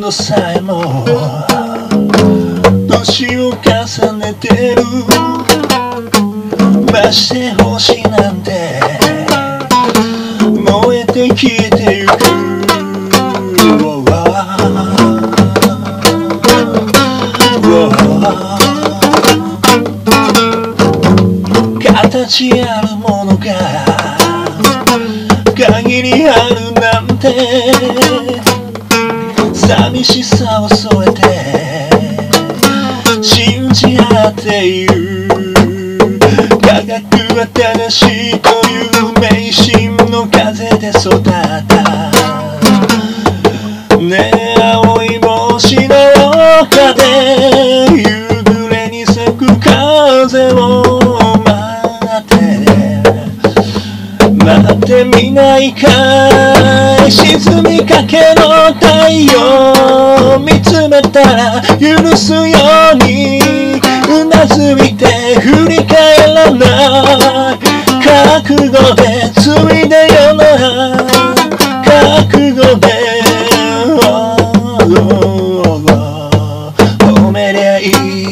度さえも年を重ねてる。まして星なんて燃えて消えてゆく。形あるものが限りあるなんて、寂しさを添えて信じ合っている。科学は正しいという迷信の風で育ったねえ、青い帽子の丘で夕暮れに咲く風を待ってみないかい。沈みかけの太陽見つめたら許すようにうなずいて振り返らない。覚悟でついでよな、覚悟で褒めりゃいい。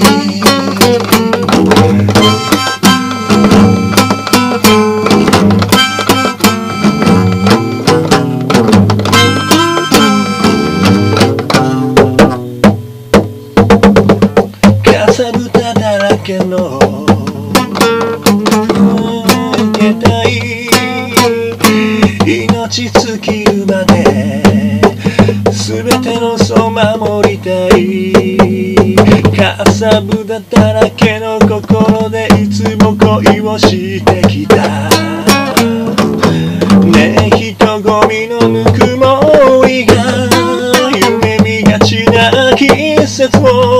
かさぶただらけの携帯、命尽きるまで全てのそう守りたい。かさぶただらけの心でいつも恋をしてきたねえ、人混みのぬくもりが夢見がちな季節を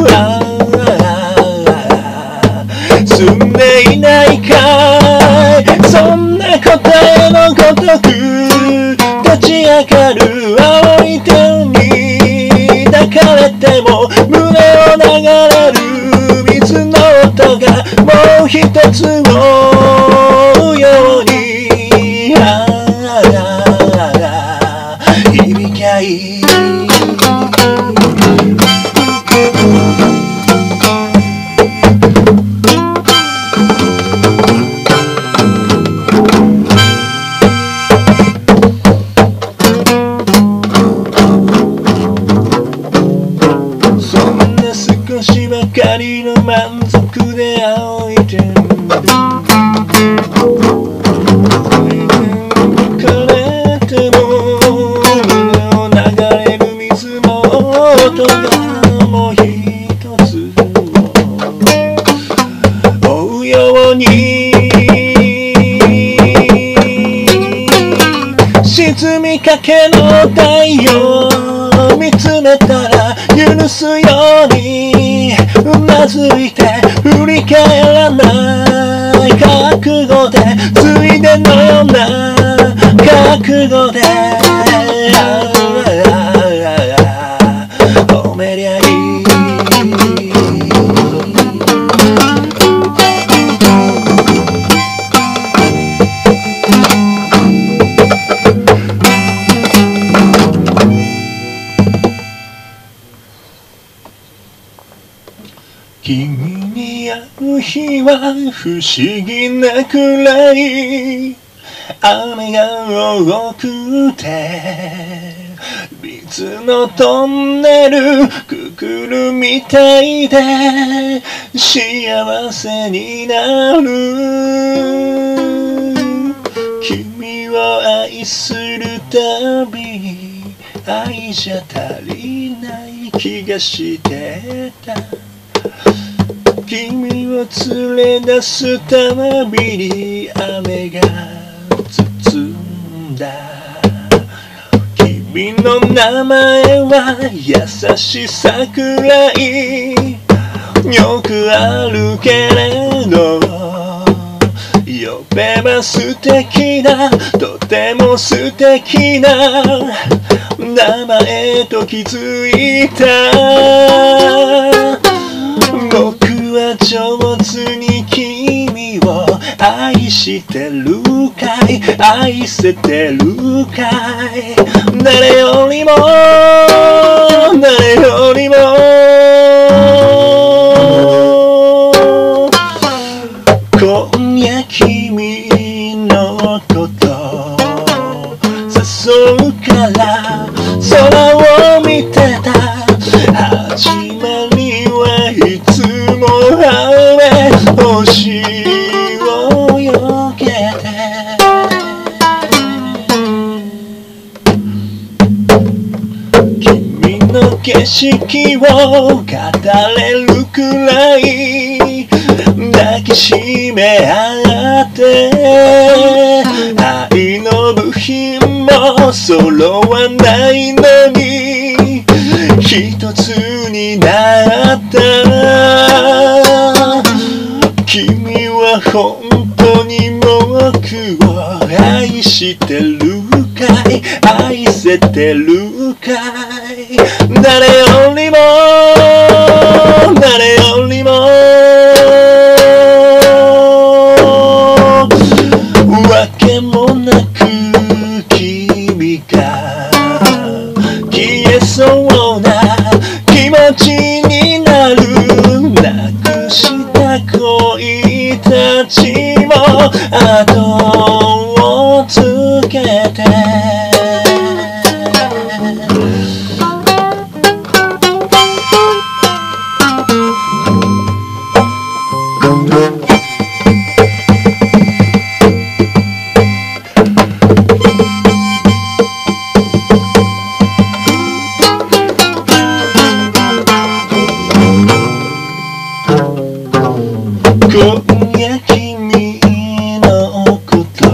住んでいないかい。そんな答えのごとく立ち上がる青い手に抱かれても胸を流れる水の音がもう一つのように響きゃいい。少しばかりの満足で青い点枯れても胸を流れる水の音がもう一つ追うように沈みかけの太陽見つめたら許すようにうなずいて振り返らない。覚悟でついでのような覚悟で褒めりゃいい。君に会う日は不思議なくらい雨が多くて水のトンネルくぐるみたいで幸せになる。君を愛するたびに愛じゃ足りない気がしてた。君を連れ出すたびに雨が包んだ。君の名前は優しさくらいよくあるけれど呼べば素敵なとても素敵な名前と気づいた。僕は上手に君を愛してるかい愛せてるかい誰よりも誰よりも今夜君のこと誘うから空を見てた始まりはいつも雨星をよけて君の景色を語れるくらい抱きしめ合って愛の部品も揃わないのに一つになった君は本当に僕を愛してるかい愛せてるかい誰よりも誰よりもわけもなく君が消えそうな気持ちになるなくした恋たちも後をつけて今夜君のこと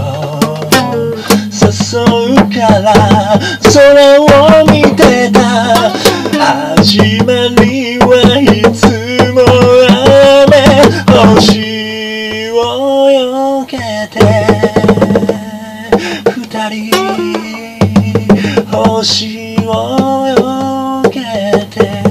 誘うから空を見てた始まりはいつも雨星をよけて二人星をよけて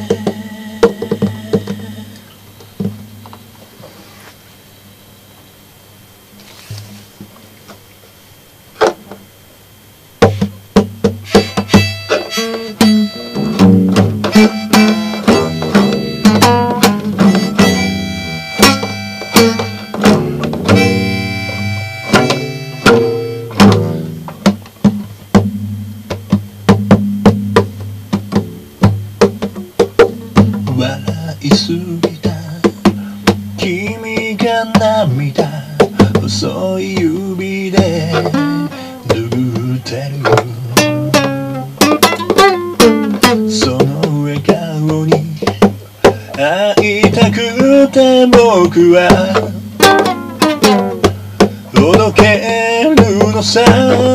笑いすぎた君が涙細い指で拭ってるその笑顔に会いたくて僕は届けるのさ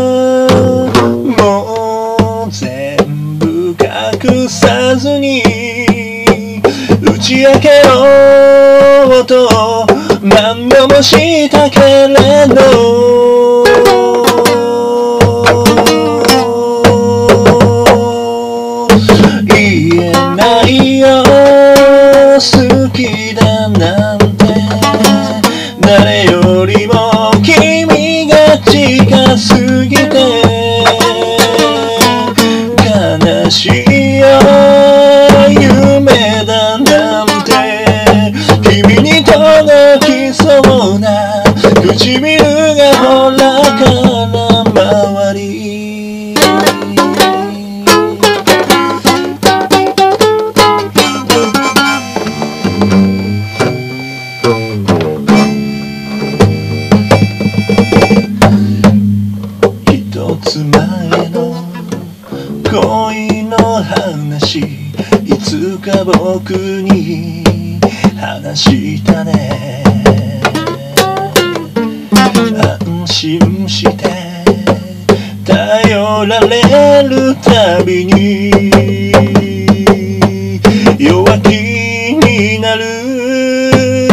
もう全部隠さずに打ち明けようと何度もしたけれど言えないよ好きだなんて誰よりも君が近すぎて悲しいよ夢だなんて君に届きそうな唇がほらから回り一つ前の恋の話いつか僕に話したね安心して頼られるたびに弱気になる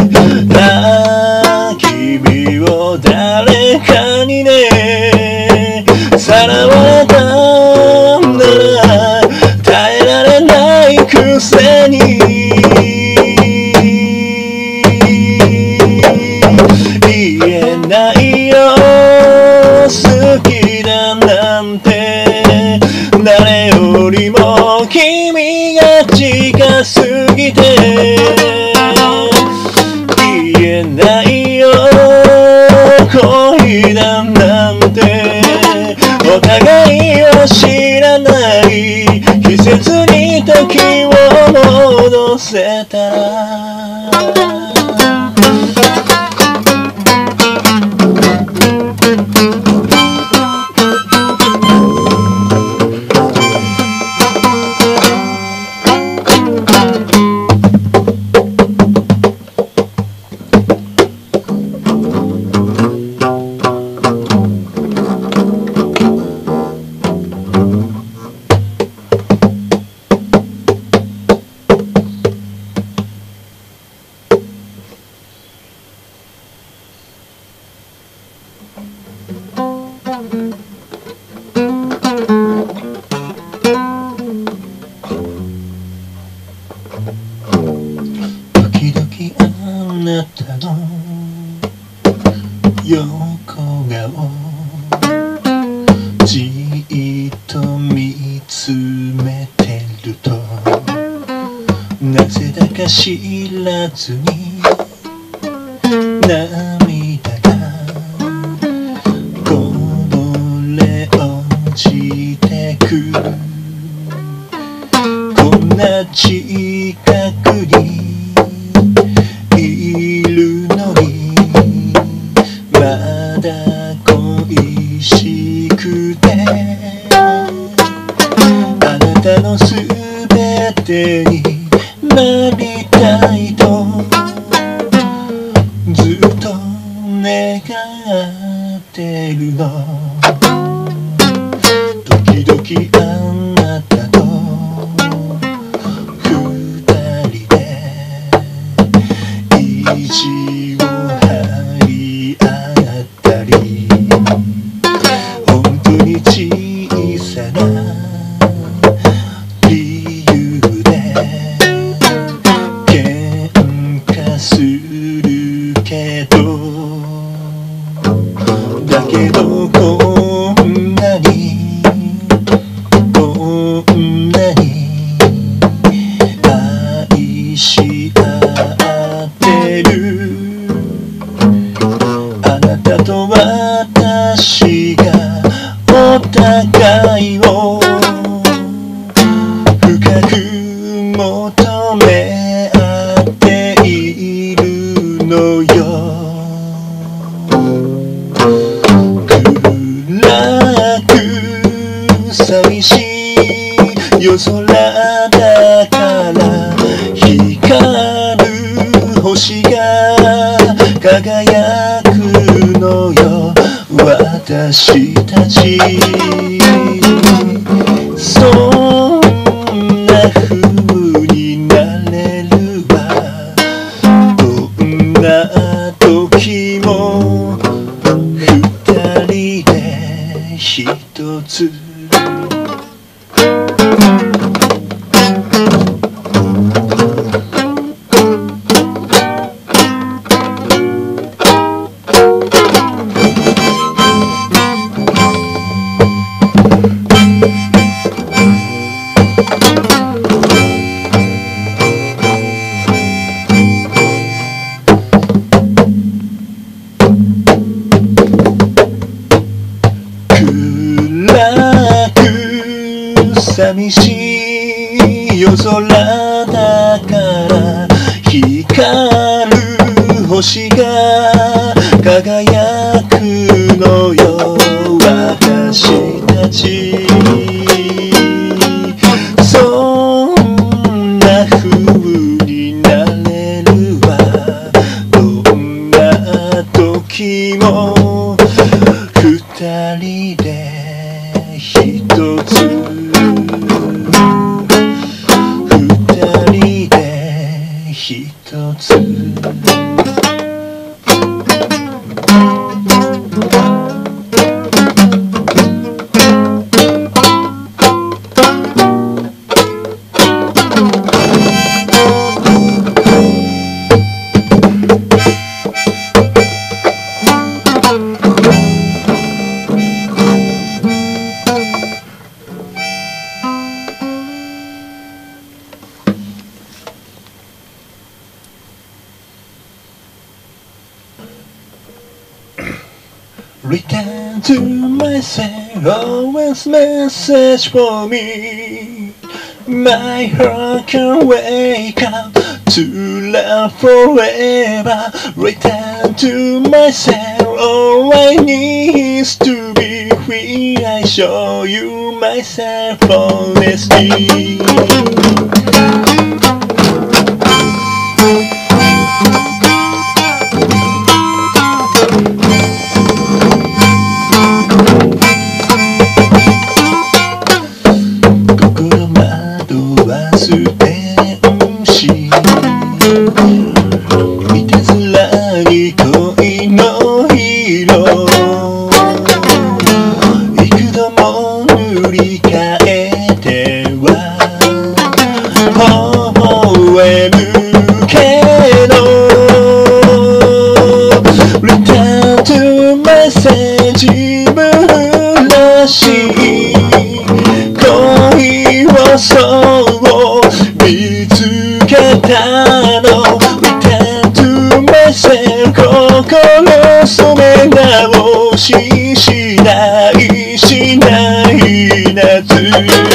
君を誰かにねさらわたんだら耐えられないくせに言えお互いを知らない季節に時を戻せたら時々あなたの横顔じっと見つめてるとなぜだか知らずに涙がこぼれ落ちてくこんな近くにいるのにまだ恋しくてあなたのすべてになりたいとずっと願ってるの時々あなたと二人で意地を張り合ったり本当に小さな理由で喧嘩するけどだけどこんなに愛し合ってるあなたと私がお互いを深く求め合っているのよ暗く寂しい夜空だから光る星が輝くのよ私たちそんな風になれるわどんな時も二人で一つ暗く寂しい夜空だから光る星が輝くのよ私たちそんな風になれるわどんな時も二人で一つ二人で一つReturn to my myself, always message for me. My heart can wake up to love forever. Return to myself, all I need is to be free. I show you myself honesty.自分らしい恋をそう見つけたの Return to myself 心染め直ししないしない夏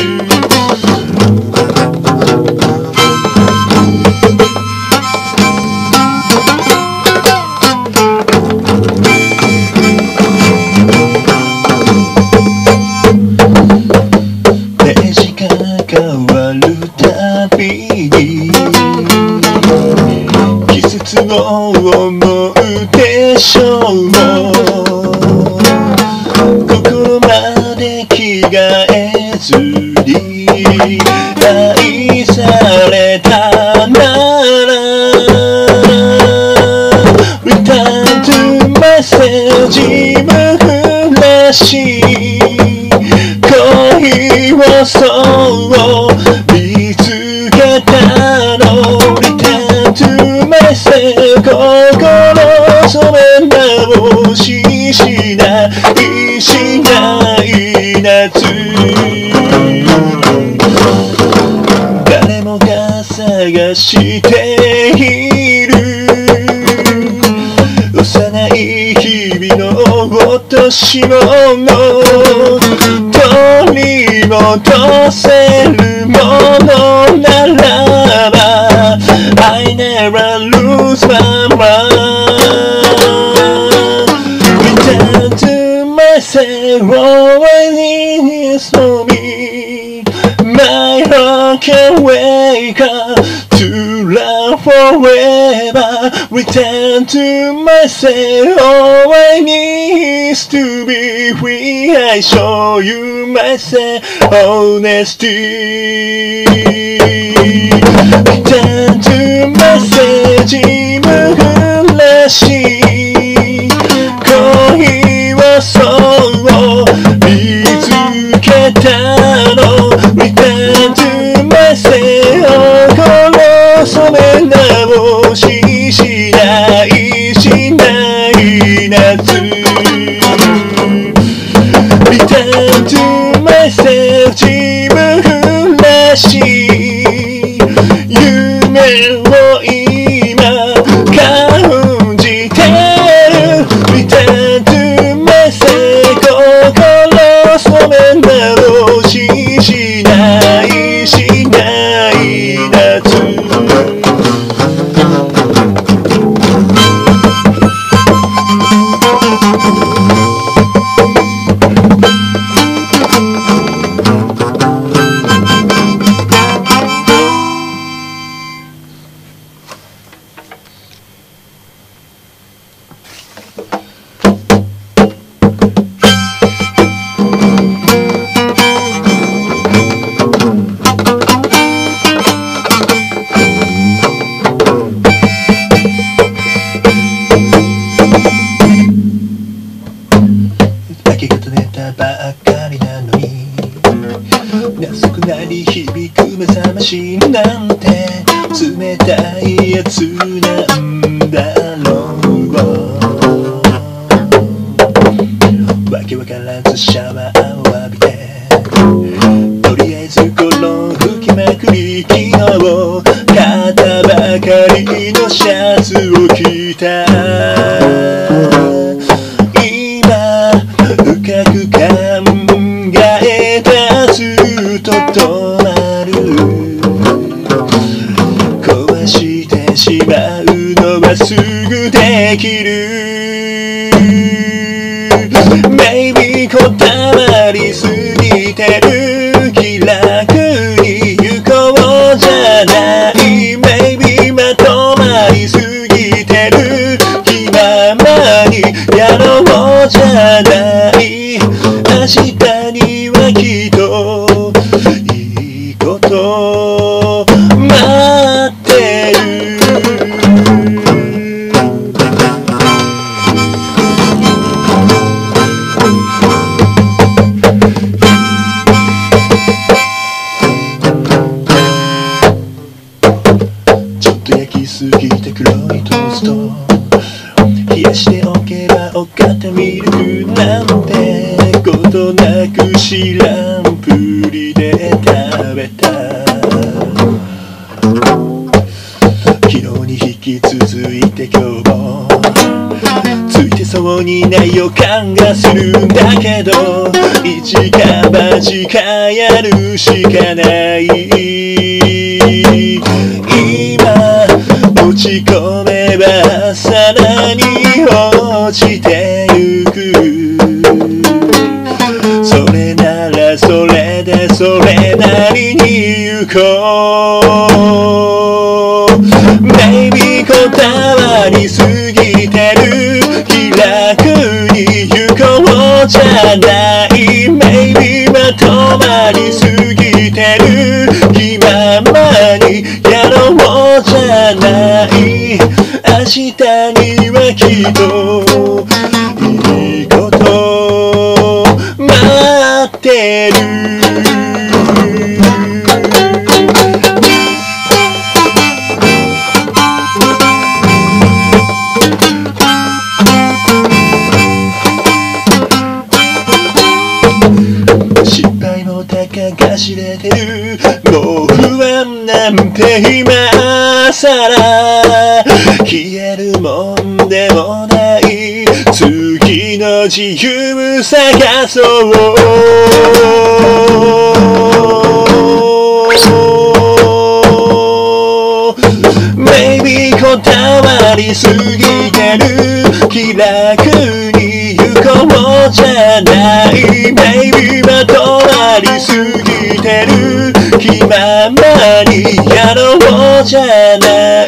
変わるたびに季節を思うでしょう心まで着替えずに愛されたなら Return to myself 自分らしい恋をそう見つけたの Return to myself 心染め直ししないしない夏誰もが探している幼い日々の落とし物取り戻せるものならば I never lose my mind Return to myself all I need is for me My heart can wake up to love forever Return to myself all I need is to be free I show you myself honesty Return to myself 自分らしい恋をそう見つけたの Return to myself 心染め直ししないしない夏Return to myself 自分らしい夢を今感じてる Return to myself 心染め直ししないしない夏ばっかりなのに情くなり響く目覚ましなんて冷たいやつなんだろうわけわからずシャワーを浴びてとりあえず衣吹きまくり昨日買ったばかりのシャツを着た深くえ出すと止まる。壊してしまうのはすぐできる。 Maybe こだわりすぎてる。気楽に行こうじゃない。 Maybe まとまりすぎてる。気ままにやろうじゃない。明日にはきっといいこと待ってる。ちょっと焼きすぎて黒いトースト冷やしておけばおかたミルクなんてことなく知らんぷりで食べた。昨日に引き続いて今日もついてそうにない予感がするんだけど、一か八かやるしかない。今落ち込めばさらに落ちてゆく。それならそれでそれなりに行こう。 Maybe こだわりすぎてる。気楽に行こうじゃない。 Maybe まとまりすぎてる。気ままにやろうじゃない。明日にはきっといいこと待ってる。失敗もたかが知れてる。もう不安なんて今さら消えるもんでもない。次の自由探そう。Maybe こだわりすぎてる。気楽に行こうじゃない。 Maybe まとまりすぎてる。気ままにやろうじゃない。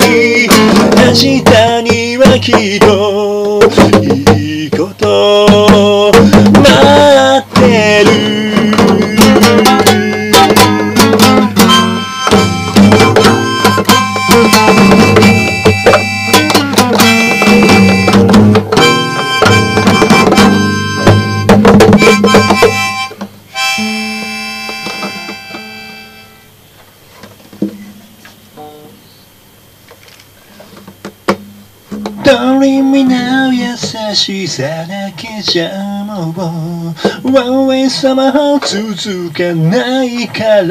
明日にはきっといいこと待ってる。Don't leave me now 優しさだけじゃもう One way somehow 続かないから、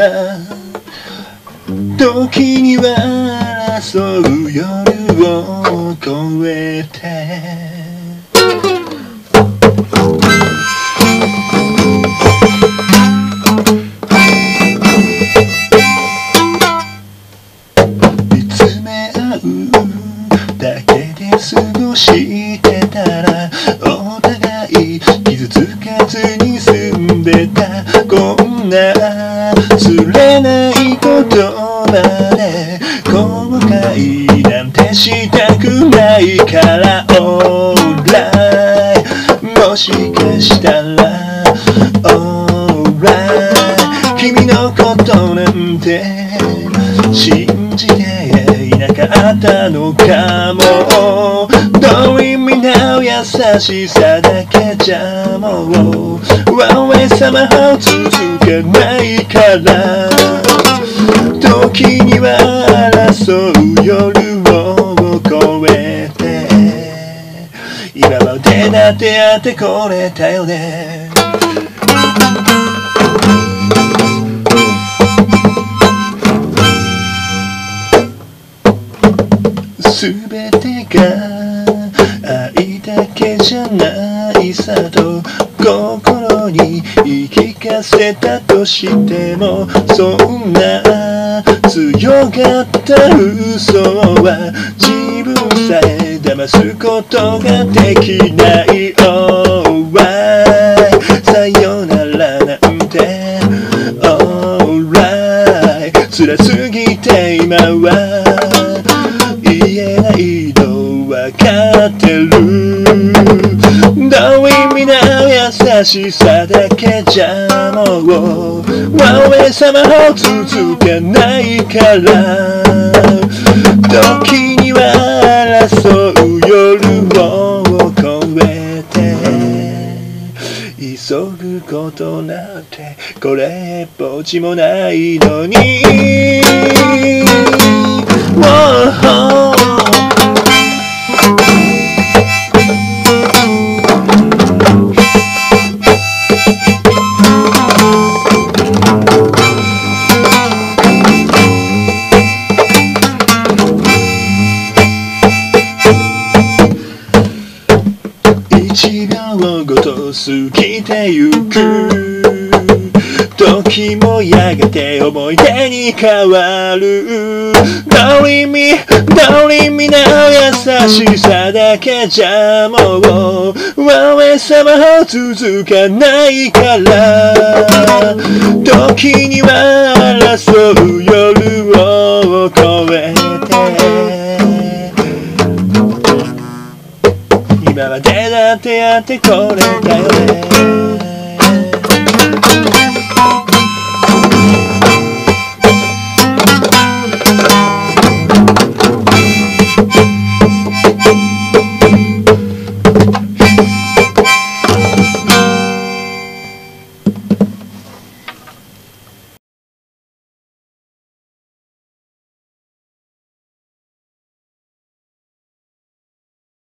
時には争う夜を越えて見つめ合うだけで過ごしてたら、お互い傷つかずに済んでた。こんな釣れないことまで後悔なんてしたくないから Alright もしかしたら Alright 君のことなんて信じていなかったのかも。 Don't leave me now 優しさだけじゃもう One way somehow 続かないから、時には争う夜を越えて今までだってやってこれたよね。すべてが愛だけじゃないさと心に言い聞かせたとしても、そんな強がった嘘は自分さえ騙すことができない。Oh why さよならなんて Alright 辛すぎて今は言えないのわかってる。どういう意味な優しさだけじゃもう上様を続かないから、時には争う夜を越えて急ぐことなんてこれっぽっちもないのに、一秒ごと過ぎてゆく時もやがて思い出に変わる。どういう意味な優しさだけじゃもう上様を続かないから、時には争う夜を越えて今までだってやってこれだよね。